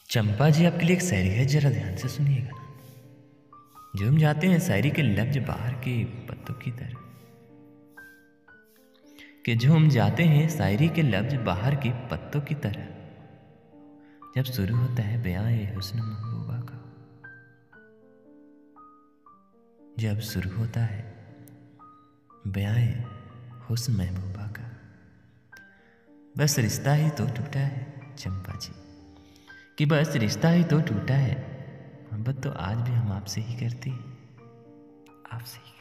चंपा जी आपके लिए एक शायरी है, जरा ध्यान से सुनिएगा। झूम जाते हैं शायरी के लफ्ज बाहर के पत्तों की तरह, कि झूम जाते हैं शायरी के लफ्ज बाहर के पत्तों की तरह, जब शुरू होता है बयां ए हुस्न महबूबा का। जब शुरू होता है बयां ए हुस्न महबूबा का, बस रिश्ता ही तो टूटा है चंपा जी, कि बस रिश्ता ही तो टूटा है। मोहब्बत तो आज भी हम आपसे ही करते हैं, आपसे ही।